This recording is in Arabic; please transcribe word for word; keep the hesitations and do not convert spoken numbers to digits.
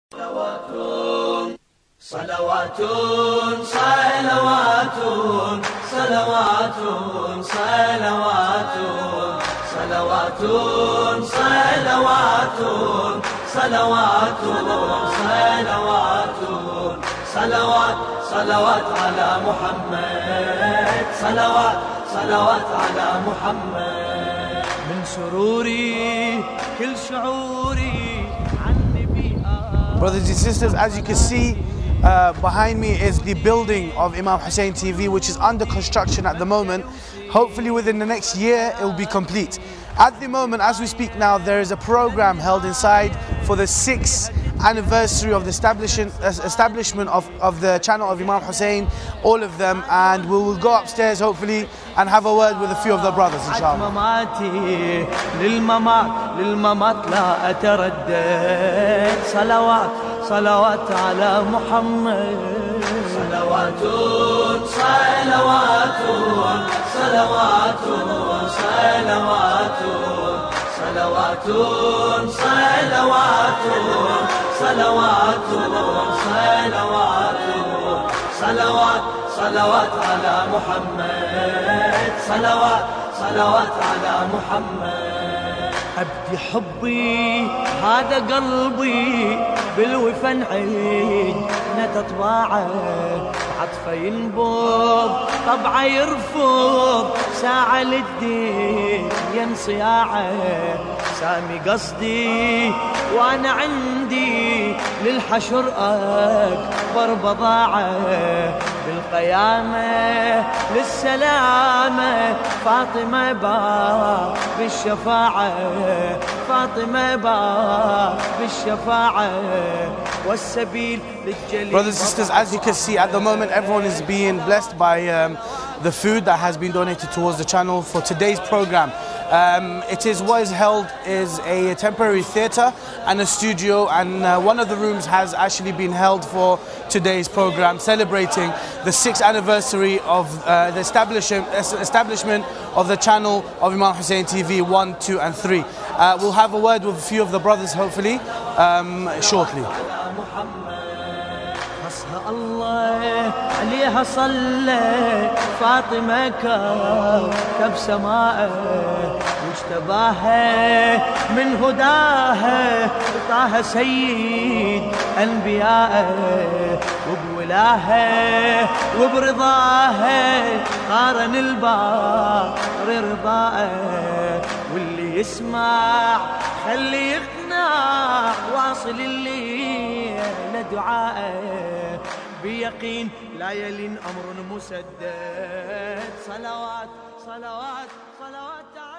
صلوات صلوات صلوات صلوات صلوات صلوات صلوات صلوات صلوات صلوات صلوات على محمد صلوات صلوات على محمد من سروري كل شعوري عن نبي. Brothers and sisters, as you can see uh, behind me is the building of Imam Hussein T V, which is under construction at the moment. Hopefully within the next year it will be complete. At the moment, as we speak now, there is a program held inside for the sixth anniversary of the establishment, uh, establishment of, of the channel of Imam Hussein, all of them, and we will go upstairs hopefully and have a word with a few of the brothers, inshallah. صلوات على محمد صلوات صلوات صلوات صلوات صلوات صلوات صلوات صلوات صلوات صلوات على محمد صلوات صلوات على محمد. أبدي حبي هذا قلبي بالوفا نعيد نتطباعه عطفه ينبض طبعه يرفض ساعة للدين ينصياعه سامي قصدي وانا عندي للحشر اكبر بضاعه بالقيامة للسلامة فاطمة باب بالشفاعة فاطمة باب بالشفاعة والسبيل للجليل. Brothers and sisters, as you can see at the moment everyone is being blessed by um, the food that has been donated towards the channel for today's program. Um, it is what is held is a temporary theatre and a studio, and uh, one of the rooms has actually been held for today's program, celebrating the sixth anniversary of uh, the establishment establishment of the channel of Imam Hussein T V one, two, and three. Uh, we'll have a word with a few of the brothers hopefully um, shortly. الله عليها صلى فاطمة كوكب سماء واجتباها من هداها طه سيد أنبياء وبولاها وبرضاها قارن البار رضاء واللي يسمع خلي يقنع واصل اللي لدعاء بيقين لا يلين أمر مسدد. صلوات صلوات صلوات